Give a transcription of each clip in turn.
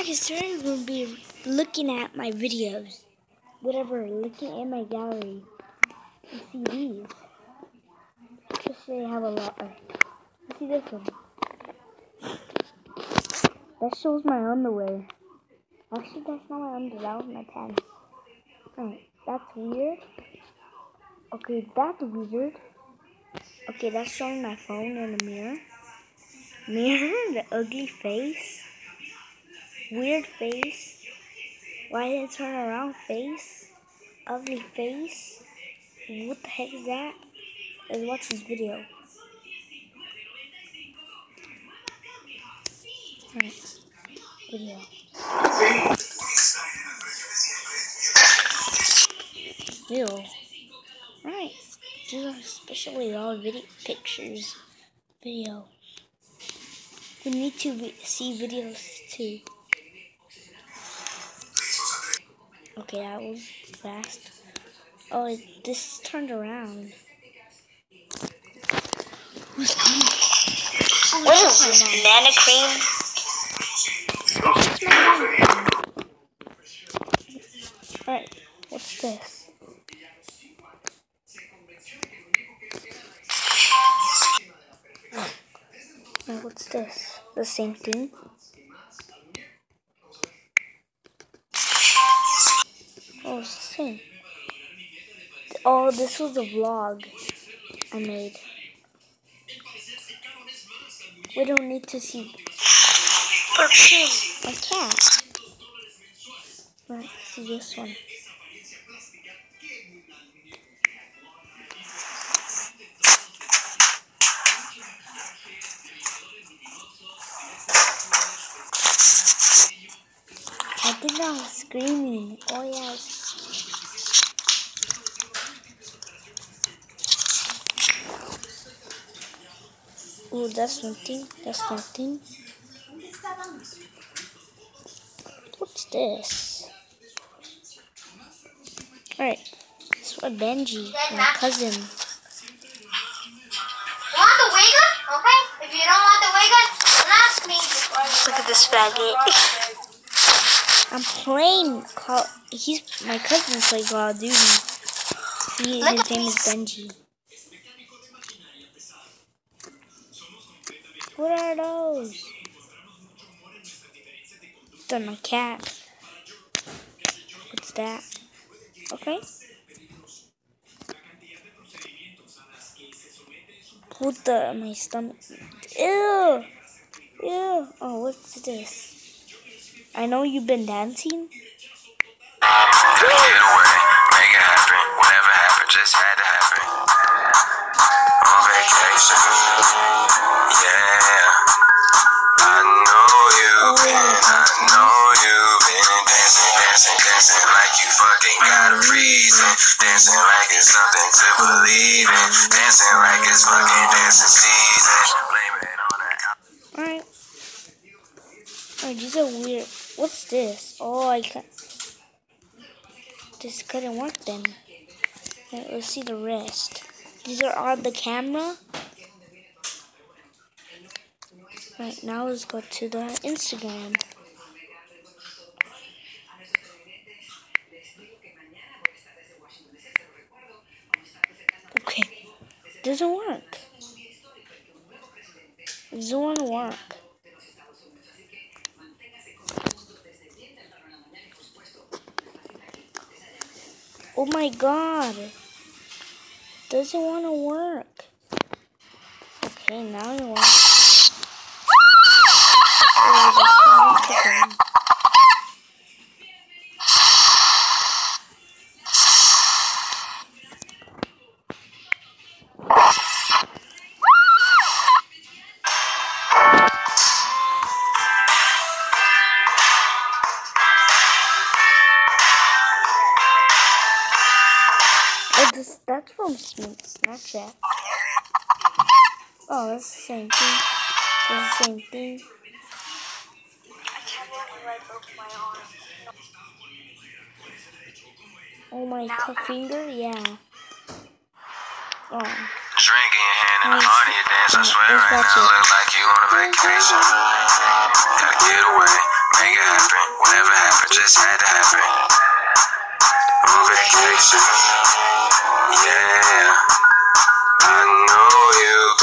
started will be looking at my videos, whatever, looking in my gallery and see these. Just say I have a lot. See this one. That shows my underwear. Actually, that's not my underwear. That was my pants. Alright, that's weird. Okay, that's weird. Okay, that's showing my phone in the mirror. Mirror, the ugly face. Weird face. Why did it turn around face? Ugly face. What the heck is that? Let's watch this video. Alright, video. Ew. Alright, these are especially all video pictures. Video. We need to see videos too. Okay, that was fast. Oh, this turned around. Who's coming? What is this, banana cream? Alright, what's this? Alright, what's this? The same thing? Oh, it's the same. Oh, this was a vlog I made. We don't need to see a cat. Let's see this one. I think I was screaming. Oh yes. Oh, that's nothing. That's nothing. What's this? Alright. This is for Benji, my cousin. You want the wigger? Okay. If you don't want the wigger, don't ask me. Look at this faggot. I'm playing my cousin's playing Call of Duty. His name is Benji. What are those? They're my cat. What's that? Okay. What the? My stomach. Ew! Ew! Oh, what's this? I know you've been dancing. Gotta get away, make it happen. Whatever happened, just had to happen. On vacation, yeah. I know you've been dancing like you fucking got a reason. Dancing like it's something to believe in. Dancing like it's fucking dancing season. Blame it on that. Alright. Oh, these are weird. What's this? Oh, this couldn't work then. Alright, let's see the rest. These are on the camera. Right, now let's go to the Instagram. Okay, doesn't work. It doesn't want to work. Oh my god. Doesn't want to work. Okay, now it works. That's from Snapchat. Oh, that's the same thing. That's the same thing. I can't believe I broke my arm. Oh, my finger? Yeah. Oh. Drink in your hand and a heart in your dance. I swear right now, look like you on a vacation. Gotta get away, make it happen. Yeah, I know you've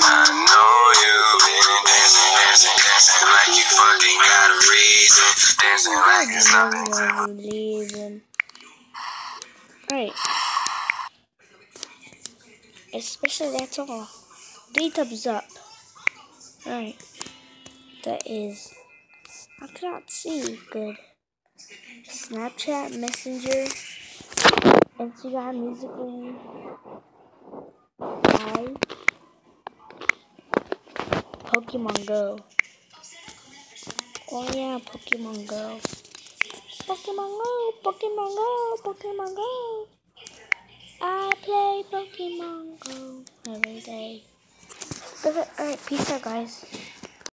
been dancing, dancing, dancing like you fucking got a reason. Dancing like it's nothing to Alright. Especially that song. 3 thumbs up. Alright. That is. I cannot see good. Snapchat, Messenger, Instagram, Musical.ly, Live, Pokemon Go. Oh yeah, Pokemon Go. Pokemon Go, Pokemon Go, Pokemon Go. I play Pokemon Go every day. Alright, peace out, guys.